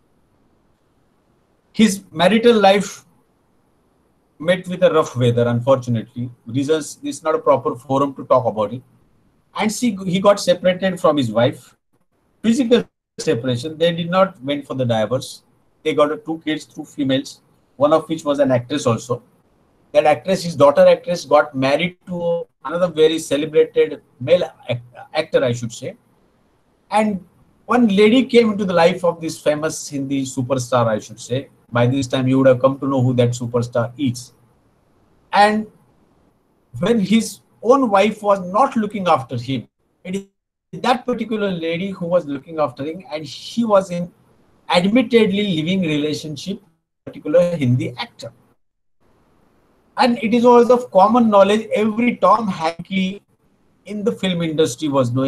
His marital life met with a rough weather, unfortunately. Reasons, this is not a proper forum to talk about it. And see, he got separated from his wife. Physical separation. They did not went for the divorce. They got two kids, two females, one of which was an actress also. That actress, his daughter actress, got married to another very celebrated male act actor, I should say. And one lady came into the life of this famous Hindi superstar, I should say. By this time, you would have come to know who that superstar is. And when his own wife was not looking after him, it is that particular lady who was looking after him, and she was in admittedly living relationship with a particular Hindi actor. And it is also of common knowledge, every Tom Hanks in the film industry was knowing,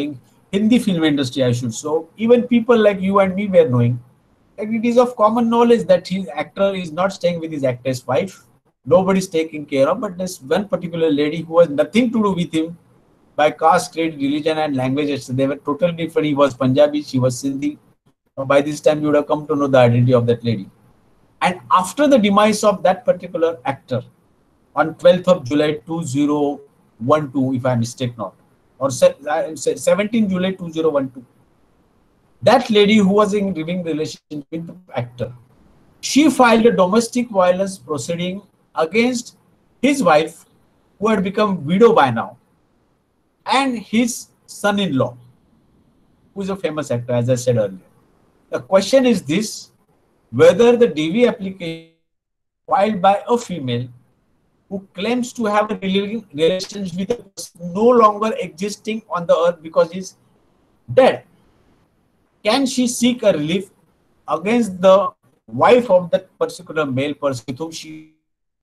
Hindi film industry, I should. So even people like you and me were knowing. And it is of common knowledge that his actor is not staying with his actress wife. Nobody's taking care of, but there's one particular lady who has nothing to do with him by caste, creed, religion, and language. They were totally different. He was Punjabi, she was Sindhi. By this time, you would have come to know the identity of that lady. And after the demise of that particular actor, on twelfth of July two thousand twelve, if I mistake not, or seventeenth July two thousand twelve, that lady who was in living relationship with the actor, she filed a domestic violence proceeding against his wife, who had become widow by now, and his son-in-law, who is a famous actor, as I said earlier. The question is this: whether the D V application filed by a female who claims to have a relationship with a person no longer existing on the earth because he's dead, can she seek a relief against the wife of that particular male person with whom she,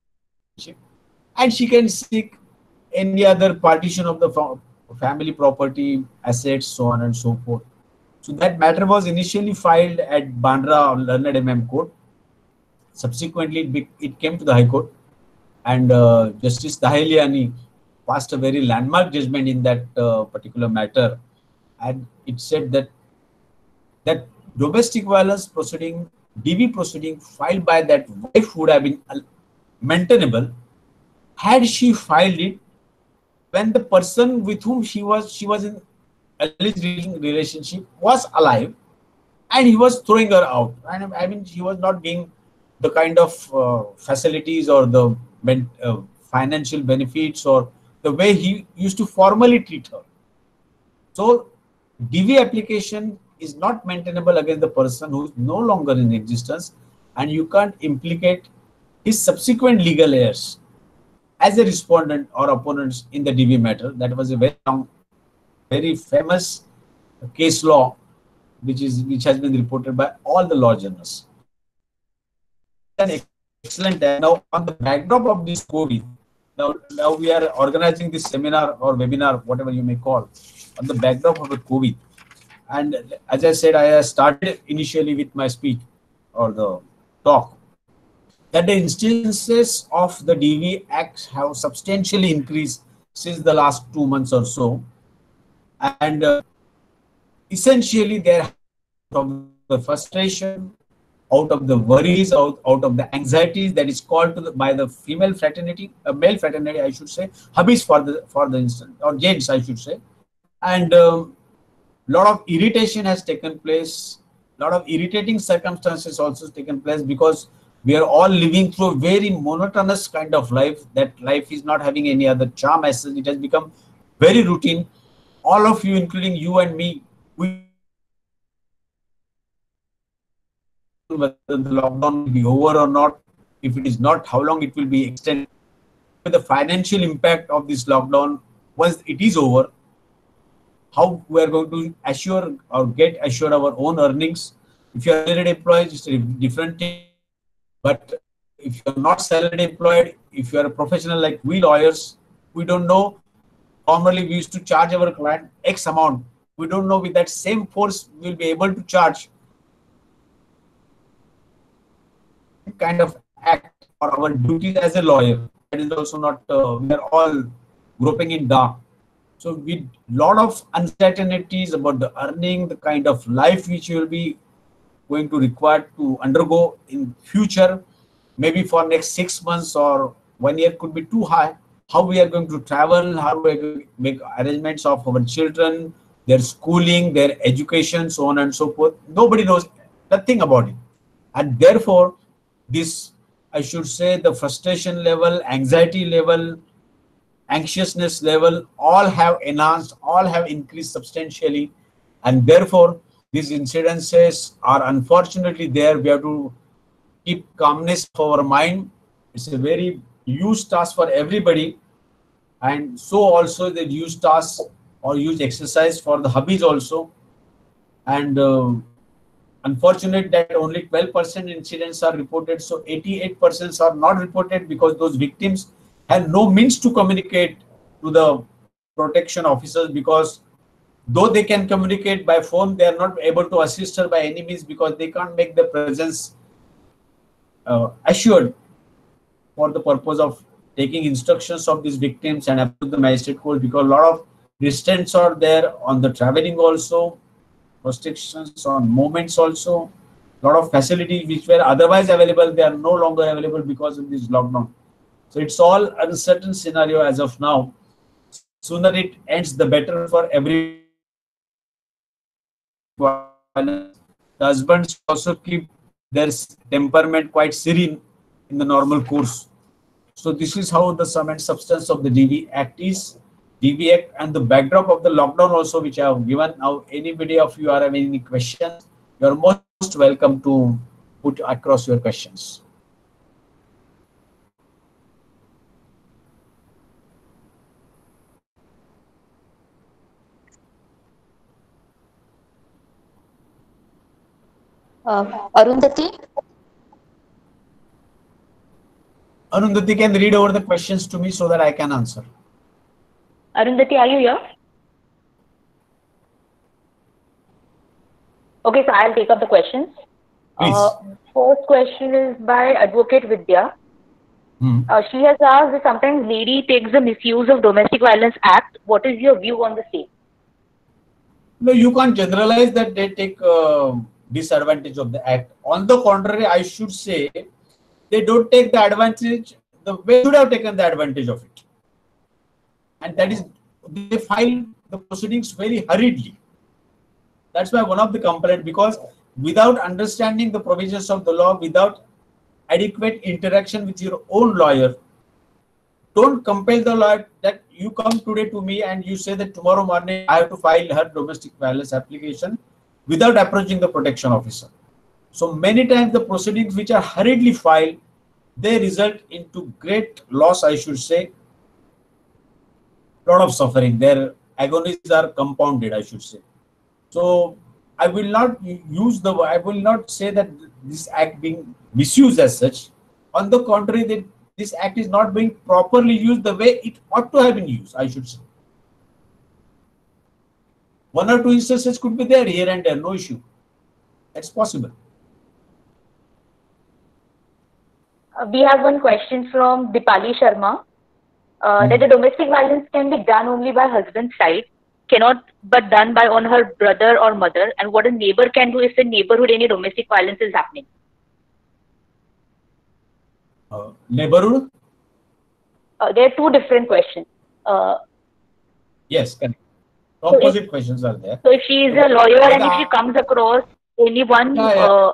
and she can seek any other partition of the family property, assets, so on and so forth. So that matter was initially filed at Bandra Learned M M Court. Subsequently, it, be, it came to the High Court, and uh, Justice Daheliani passed a very landmark judgment in that uh, particular matter, and it said that that domestic violence proceeding, D V proceeding filed by that wife would have been maintainable had she filed it when the person with whom she was she was in alleged relationship was alive, and he was throwing her out. And I mean, she was not being the kind of uh, facilities or the uh, financial benefits or the way he used to formally treat her. So D V application is not maintainable against the person who is no longer in existence, and you can't implicate his subsequent legal heirs as a respondent or opponents in the D V matter. That was a very long, very famous case law, which is which has been reported by all the law journals. An excellent. Now, on the backdrop of this COVID, now now we are organizing this seminar or webinar, whatever you may call, on the backdrop of the COVID. And as I said, I started initially with my speech or the talk that the instances of the D V Acts have substantially increased since the last two months or so. And uh, essentially, they're from the frustration, out of the worries, out, out of the anxieties that is called to the, by the female fraternity, a uh, male fraternity, I should say, hubbies for the for the instance, or gents, I should say. And um, lot of irritation has taken place, lot of irritating circumstances also taken place, because we are all living through a very monotonous kind of life. That life is not having any other charm as such. It has become very routine. All of you, including you and me, we whether the lockdown will be over or not. If it is not, how long it will be extended. The financial impact of this lockdown, once it is over, how we are going to assure or get assured our own earnings. If you are salaried employed, it's a different thing. But if you are not salaried employed, if you are a professional like we lawyers, we don't know. Formerly, we used to charge our client X amount. We don't know with that same force we will be able to charge kind of act or our duties as a lawyer. That is also not, uh, we are all groping in dark. So with lot of uncertainties about the earning, the kind of life which you will be going to require to undergo in future, maybe for next six months or one year could be too high. How we are going to travel, how we are going to make arrangements of our children, their schooling, their education, so on and so forth. Nobody knows nothing about it. And therefore, this, I should say, the frustration level, anxiety level, anxiousness level, all have enhanced, all have increased substantially. And therefore, these incidences are unfortunately there. We have to keep calmness of our mind. It's a very huge task for everybody. And so also the huge task or huge exercise for the hubbies also. And uh, unfortunate that only twelve percent incidents are reported. So eighty-eight percent are not reported because those victims have no means to communicate to the protection officers, because though they can communicate by phone, they are not able to assist her by any means because they can't make the presence uh, assured for the purpose of taking instructions of these victims and approach the magistrate court, because a lot of restraints are there on the traveling also, restrictions on movements also, a lot of facilities which were otherwise available, they are no longer available because of this lockdown. So it's all uncertain scenario as of now. Sooner it ends, the better for every. The husbands also keep their temperament quite serene in the normal course. So this is how the sum and substance of the D V Act is. D V Act and the backdrop of the lockdown also, which I have given. Now, anybody of you are having any questions, you are most welcome to put across your questions. Uh, Arundhati? Arundhati can read over the questions to me so that I can answer. Arundhati, are you here? Okay, so I'll take up the questions. Please. Uh, first question is by Advocate Vidya. Hmm. Uh, she has asked that sometimes lady takes the Misuse of Domestic Violence Act. What is your view on the same? No, you can't generalize that they take uh, disadvantage of the act. On the contrary, I should say they don't take the advantage the way they should have taken the advantage of it. And that is, they file the proceedings very hurriedly. That's why one of the complaints, because without understanding the provisions of the law, without adequate interaction with your own lawyer, don't compel the lawyer that you come today to me and you say that tomorrow morning I have to file her domestic violence application without approaching the protection officer. So many times the proceedings which are hurriedly filed, they result into great loss, I should say, lot of suffering. Their agonies are compounded, I should say. So I will not use the, I will not say that this act being misused as such. On the contrary, that this act is not being properly used the way it ought to have been used, I should say. One or two instances could be there here and there, no issue. That's possible. Uh, we have one question from Dipali Sharma. Uh, Hmm. That the domestic violence can be done only by husband's side, cannot but done by on her brother or mother, and what a neighbor can do if in neighborhood any domestic violence is happening. Uh, neighborhood? Uh, there are two different questions. Uh, Yes, correct. So if- Opposite questions are there. so if she is a lawyer and if she comes across anyone, Yeah, yeah. uh,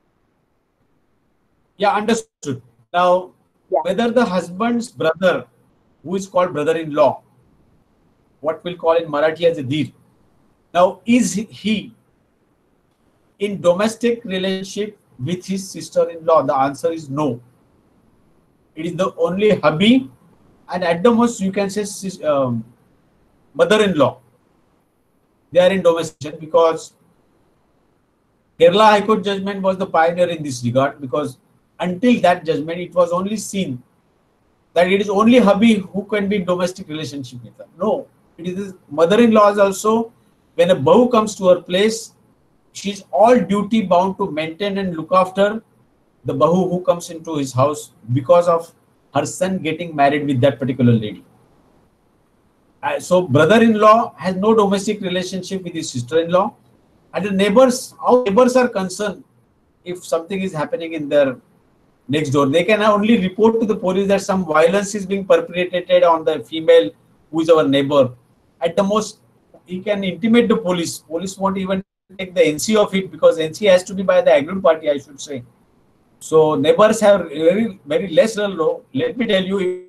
Yeah, understood. Now, Yeah. whether the husband's brother, who is called brother-in-law, what we'll call in Marathi as a Dheer. Now, is he in domestic relationship with his sister-in-law? The answer is no. It is the only hubby, and at the most you can say sis- um, mother-in-law. They are in domestic because Kerala High Court judgment was the pioneer in this regard, because until that judgment, it was only seen that it is only hubby who can be in domestic relationship with her. No, it is mother-in-laws also. When a bahu comes to her place, she is all duty bound to maintain and look after the bahu who comes into his house because of her son getting married with that particular lady. Uh, so brother-in-law has no domestic relationship with his sister-in-law, and the neighbors, how neighbors are concerned if something is happening in their next door, they can only report to the police that some violence is being perpetrated on the female who is our neighbor. At the most, he can intimate the police. Police won't even take the N C of it, because N C has to be by the aggrieved party, I should say. So neighbors have very, very less role. Let me tell you,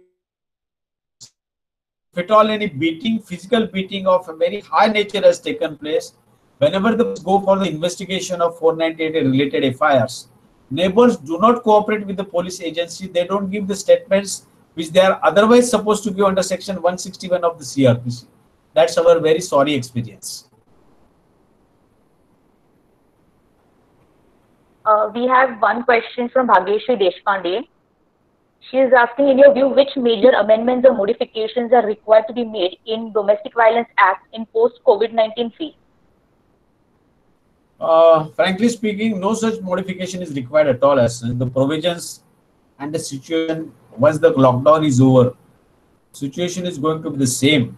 if at all any beating, physical beating of a very high nature has taken place, whenever they go for the investigation of four ninety-eight related F I Rs, neighbors do not cooperate with the police agency. They don't give the statements which they are otherwise supposed to give under section one sixty-one of the C R P C. That's our very sorry experience. uh, we have one question from Bhagyeshri Deshpande. She is asking, in your view, which major amendments or modifications are required to be made in Domestic Violence Act in post-COVID nineteen phase? Uh, frankly speaking, no such modification is required at all, as the provisions and the situation once the lockdown is over, situation is going to be the same.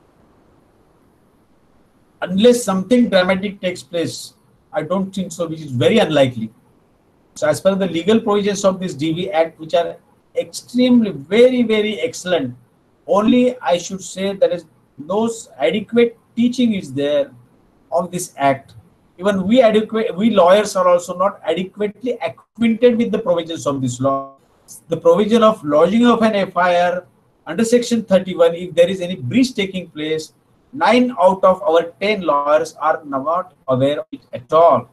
Unless something dramatic takes place, I don't think so, which is very unlikely. So as per the legal provisions of this D V Act, which are extremely, very, very excellent, only I should say there is no adequate teaching is there of this act. Even we adequate, we lawyers are also not adequately acquainted with the provisions of this law. The provision of lodging of an F I R under section thirty-one, if there is any breach taking place, nine out of our ten lawyers are not aware of it at all.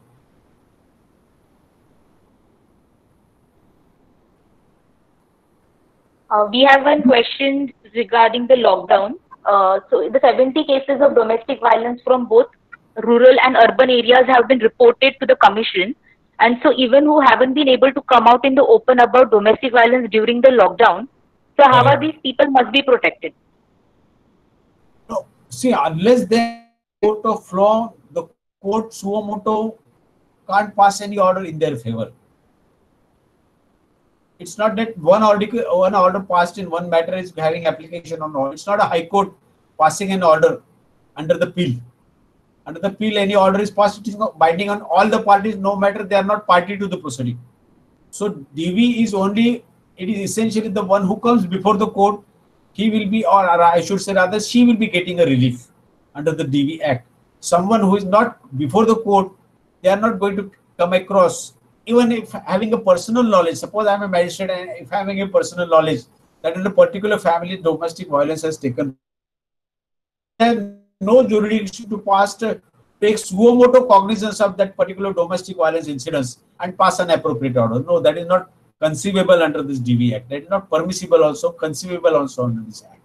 Uh, we have one question regarding the lockdown. Uh, so the seventy cases of domestic violence from both rural and urban areas have been reported to the commission. And so even who haven't been able to come out in the open about domestic violence during the lockdown, so how are these people must be protected? No, see, unless they court of law, the court suo moto can't pass any order in their favor. It's not that one order, one order passed in one matter is having application on all. It's not a high court passing an order under the P I L. Under the P I L, any order is passed, it is not binding on all the parties, no matter they are not party to the proceeding. So D V is only, it is essentially the one who comes before the court, he will be, or I should say rather, she will be getting a relief under the D V Act. Someone who is not before the court, they are not going to come across, even if having a personal knowledge. Suppose I am a magistrate and if having a personal knowledge that in a particular family domestic violence has taken, no jurisdiction to pass to take suo moto cognizance of that particular domestic violence incidents and pass an appropriate order. No, that is not conceivable under this D V Act. That is not permissible also, conceivable also under this Act.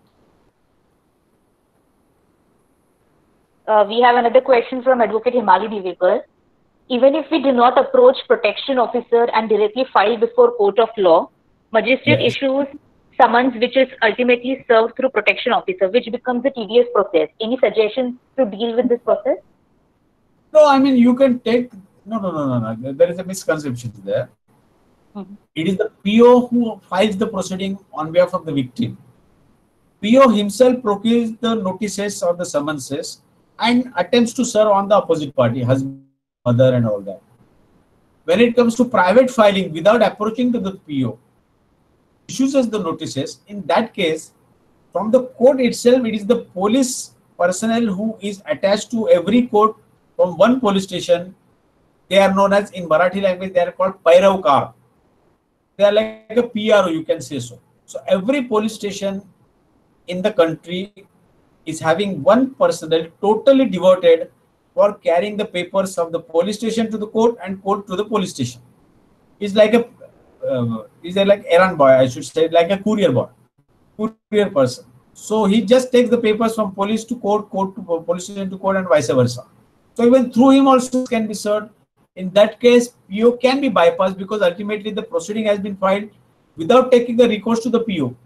Uh, we have another question from Advocate Himali Divekar. Even if we do not approach protection officer and directly file before court of law, magistrate yes. issues summons which is ultimately served through protection officer, which becomes a tedious process. Any suggestions to deal with this process? No, I mean, you can take, no, no, no, no, no. There is a misconception there. Mm-hmm. It is the P O who files the proceeding on behalf of the victim. P O himself procures the notices or the summonses and attempts to serve on the opposite party, husband, mother and all that. When it comes to private filing without approaching to the P O, issues us the notices, in that case, from the court itself, it is the police personnel who is attached to every court from one police station. They are known as, in Marathi language, they are called Pairavkar. They are like a P R O, you can say so. So every police station in the country is having one personnel totally devoted for carrying the papers of the police station to the court and court to the police station. It's like a uh, is like errand boy, I should say, like a courier boy, courier person. So he just takes the papers from police to court, court to police station to court, and vice versa. So even through him also can be served. In that case, P O can be bypassed because ultimately the proceeding has been filed without taking the recourse to the P O.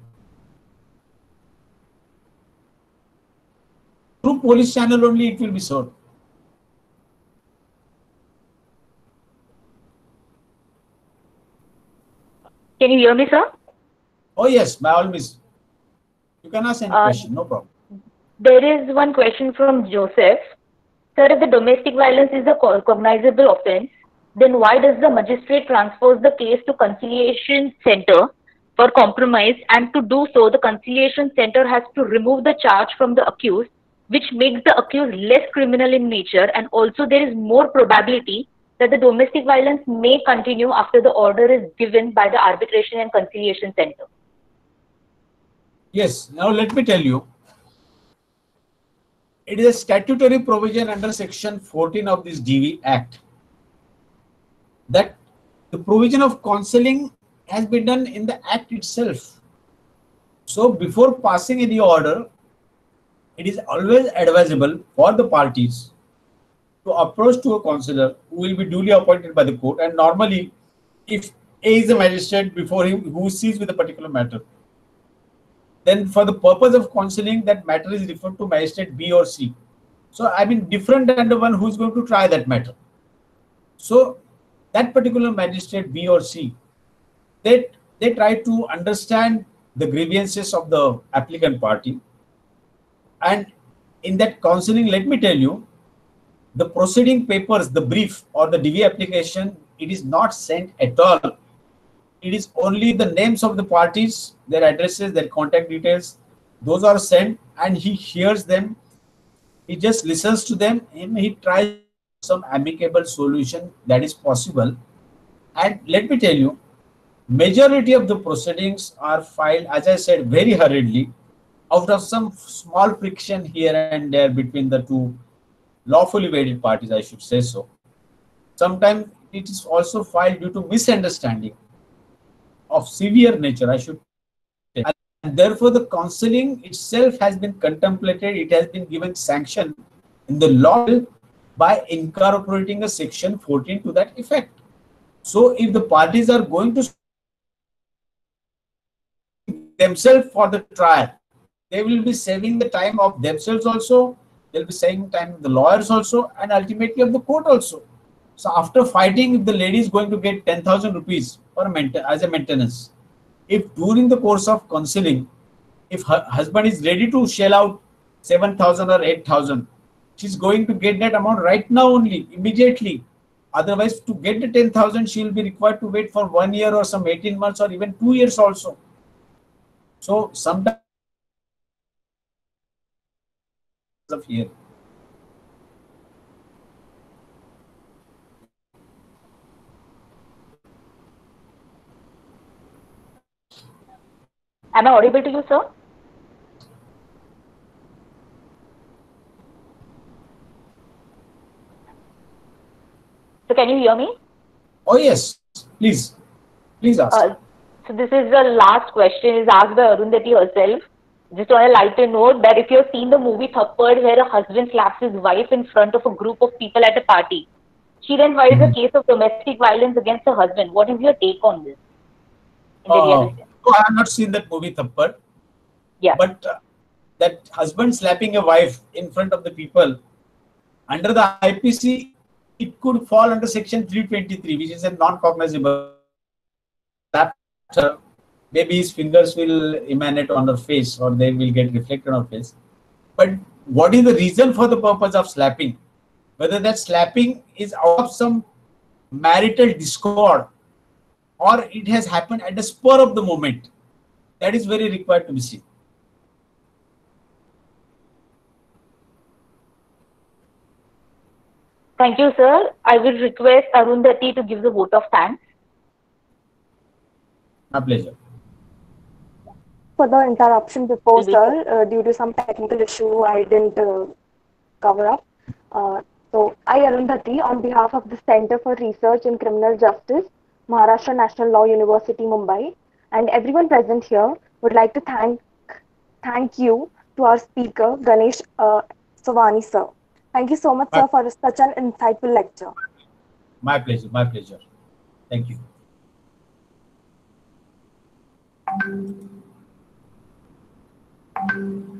Through police channel only it will be served. Can you hear me, sir? Oh yes, by all means. You can ask any uh, question, no problem. There is one question from Joseph. Sir, if the domestic violence is a cognizable offence, then why does the magistrate transfer the case to conciliation center for compromise, and to do so, the conciliation center has to remove the charge from the accused, which makes the accused less criminal in nature, and also there is more probability that the domestic violence may continue after the order is given by the arbitration and conciliation center. Yes, now let me tell you, it is a statutory provision under section fourteen of this D V Act that the provision of counselling has been done in the Act itself. So before passing any order, it is always advisable for the parties to approach to a counsellor who will be duly appointed by the court. And normally, if A is the magistrate before him who sees with a particular matter. Then for the purpose of counseling, that matter is referred to magistrate B or C. So I mean different than the one who is going to try that matter. So that particular magistrate B or C, they, they try to understand the grievances of the applicant party. And in that counseling, let me tell you, the proceeding papers, the brief or the D V application, it is not sent at all. It is only the names of the parties, their addresses, their contact details. Those are sent and he hears them. He just listens to them and he tries some amicable solution that is possible. And let me tell you, majority of the proceedings are filed, as I said, very hurriedly, out of some small friction here and there between the two lawfully wedded parties, I should say so. Sometimes it is also filed due to misunderstanding of severe nature, I should say. And therefore, the counseling itself has been contemplated, it has been given sanction in the law by incorporating a section fourteen to that effect. So, if the parties are going to themselves for the trial, they will be saving the time of themselves also, they'll be saving time of the lawyers also, and ultimately of the court also. So after fighting, if the lady is going to get ten thousand rupees for a as a maintenance, if during the course of counseling, if her husband is ready to shell out seven thousand or eight thousand, she's going to get that amount right now only, immediately. Otherwise, to get the ten thousand, she will be required to wait for one year or some eighteen months or even two years also. So sometimes of here. Am I audible to you, sir? So can you hear me? Oh yes, please, please ask. Uh, so this is the last question, is asked by Arundhati herself. Just on a lighter note, that if you have seen the movie Thappad, where a husband slaps his wife in front of a group of people at a party, she then files mm-hmm. a case of domestic violence against her husband. What is your take on this? In the uh, reality? Oh, I have not seen that movie Thappad. Yeah. But uh, that husband slapping a wife in front of the people, under the I P C, it could fall under section three twenty-three, which is a non-cognizable. Maybe his fingers will emanate on her face or they will get reflected on her face. But what is the reason for the purpose of slapping? Whether that slapping is out of some marital discord or it has happened at the spur of the moment, that is very required to be seen. Thank you, sir. I will request Arundhati to give the vote of thanks. My pleasure. For the interruption before, sir, uh, due to some technical issue, I didn't uh, cover up. Uh, so, I, Arundhati, on behalf of the Center for Research in Criminal Justice, Maharashtra National Law University, Mumbai, and everyone present here, would like to thank thank you to our speaker, Ganesh uh, Sawani, sir. Thank you so much, my, sir, for such an insightful lecture. My pleasure. My pleasure. Thank you.